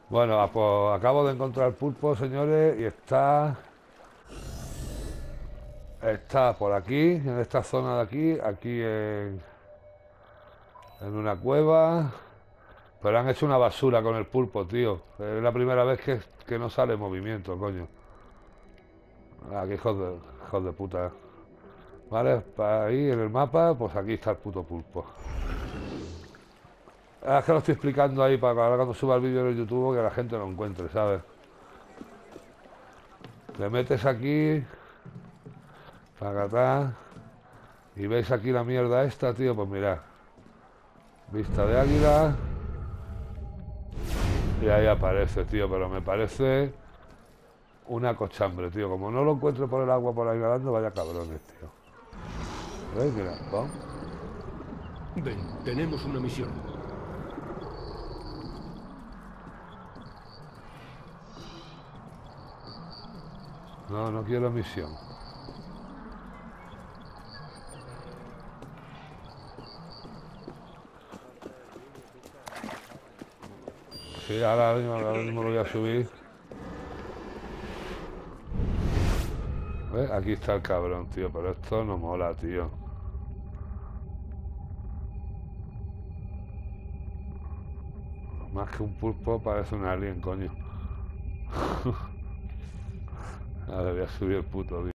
Bueno, pues acabo de encontrar pulpo, señores, y está por aquí, en esta zona de aquí en una cueva. Pero han hecho una basura con el pulpo, tío. Es la primera vez que no sale movimiento, coño. Aquí, hijos de puta. Vale, para ahí en el mapa, pues aquí está el puto pulpo. Es que lo estoy explicando ahí para que ahora cuando suba el vídeo en el YouTube que la gente lo encuentre, ¿sabes? Te metes aquí, acá, y veis aquí la mierda esta, tío, pues mirad. Vista de águila. Y ahí aparece, tío, pero me parece una cochambre, tío. Como no lo encuentro por el agua por ahí nadando, vaya cabrones, tío. ¿Veis? Mira, pum. Ven, tenemos una misión. No, no quiero misión. Sí, ahora mismo lo voy a subir. ¿Ves? Aquí está el cabrón, tío, pero esto no mola, tío. Más que un pulpo parece un alien, coño. Ahora voy a subir el puto vídeo.